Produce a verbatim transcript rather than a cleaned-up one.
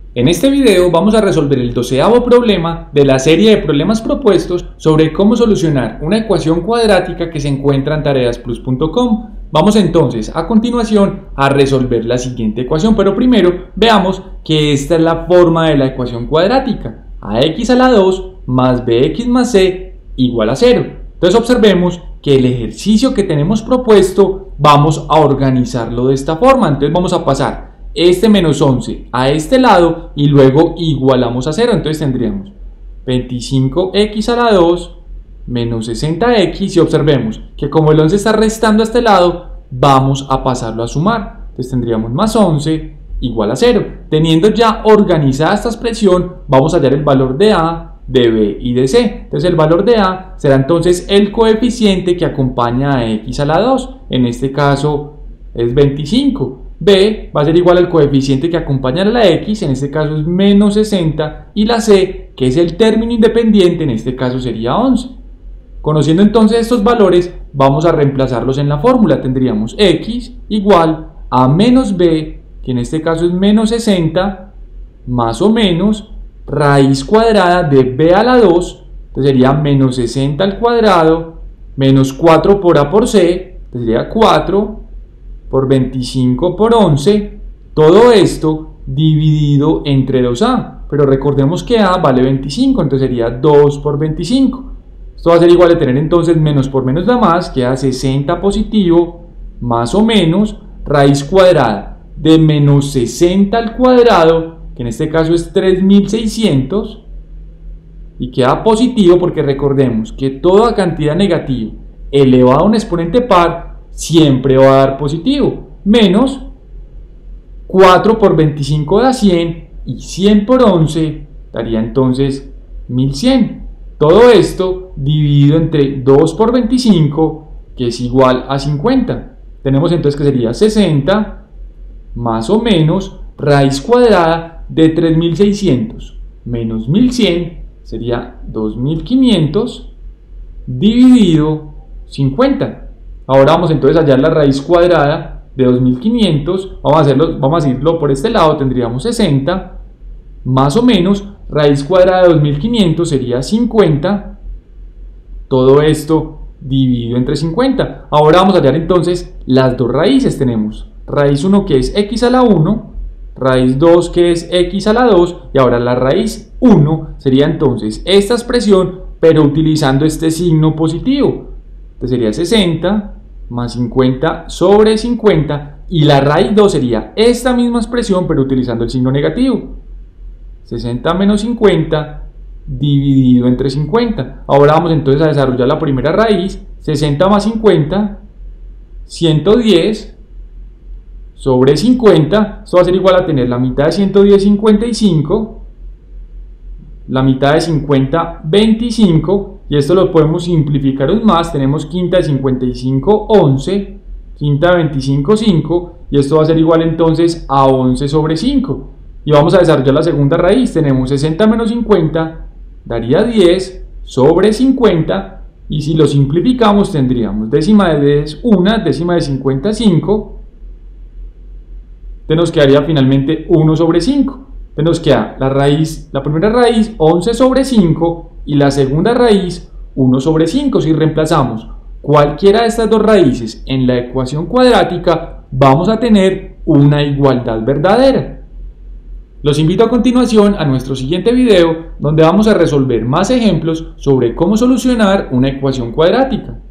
En este video vamos a resolver el doceavo problema de la serie de problemas propuestos sobre cómo solucionar una ecuación cuadrática que se encuentra en tareas plus punto com. Vamos entonces a continuación a resolver la siguiente ecuación, pero primero veamos que esta es la forma de la ecuación cuadrática: ax a la dos más bx más c igual a cero. Entonces observemos que el ejercicio que tenemos propuesto vamos a organizarlo de esta forma. Entonces vamos a pasar este menos once a este lado y luego igualamos a cero. Entonces tendríamos veinticinco x a la dos menos sesenta x, y observemos que como el once está restando a este lado, vamos a pasarlo a sumar. Entonces tendríamos más once igual a cero. Teniendo ya organizada esta expresión, vamos a hallar el valor de a, de b y de c. Entonces el valor de a será entonces el coeficiente que acompaña a x a la dos, en este caso es veinticinco. B va a ser igual al coeficiente que acompaña a la x, en este caso es menos sesenta, y la c, que es el término independiente, en este caso sería once. Conociendo entonces estos valores, vamos a reemplazarlos en la fórmula. Tendríamos x igual a menos b, que en este caso es menos sesenta, más o menos raíz cuadrada de b a la dos, entonces sería menos sesenta al cuadrado, menos cuatro por a por c, entonces sería cuatro por veinticinco por once, todo esto dividido entre dos a, pero recordemos que a vale veinticinco, entonces sería dos por veinticinco. Esto va a ser igual a tener entonces menos por menos da más, queda sesenta positivo, más o menos raíz cuadrada de menos sesenta al cuadrado, que en este caso es tres mil seiscientos, y queda positivo porque recordemos que toda cantidad negativa elevada a un exponente par siempre va a dar positivo, menos cuatro por veinticinco da cien, y cien por once daría entonces mil cien. Todo esto dividido entre dos por veinticinco, que es igual a cincuenta. Tenemos entonces que sería sesenta más o menos raíz cuadrada de tres mil seiscientos menos mil cien, sería dos mil quinientos dividido cincuenta. Ahora vamos entonces a hallar la raíz cuadrada de dos mil quinientos. Vamos a, hacerlo, vamos a decirlo por este lado, tendríamos sesenta más o menos raíz cuadrada de dos mil quinientos sería cincuenta. Todo esto dividido entre cincuenta. Ahora vamos a hallar entonces las dos raíces. Tenemos raíz uno que es x a la uno, raíz dos que es x a la dos, y ahora la raíz uno sería entonces esta expresión, pero utilizando este signo positivo. Entonces sería sesenta más cincuenta sobre cincuenta, y la raíz dos sería esta misma expresión, pero utilizando el signo negativo. sesenta menos cincuenta dividido entre cincuenta. Ahora vamos entonces a desarrollar la primera raíz. sesenta más cincuenta, ciento diez sobre cincuenta. Esto va a ser igual a tener la mitad de ciento diez, cincuenta y cinco, la mitad de cincuenta, veinticinco, y esto lo podemos simplificar aún más. Tenemos quinta de cincuenta y cinco, once, quinta de veinticinco, cinco, y esto va a ser igual entonces a once sobre cinco. Y vamos a desarrollar la segunda raíz. Tenemos sesenta menos cincuenta daría diez sobre cincuenta, y si lo simplificamos tendríamos décima de diez, una, décima de cincuenta, cinco. Entonces nos quedaría finalmente uno sobre cinco. Entonces nos queda la raíz, la primera raíz once sobre cinco, y la segunda raíz uno sobre cinco. Si reemplazamos cualquiera de estas dos raíces en la ecuación cuadrática, vamos a tener una igualdad verdadera. Los invito a continuación a nuestro siguiente video, donde vamos a resolver más ejemplos sobre cómo solucionar una ecuación cuadrática.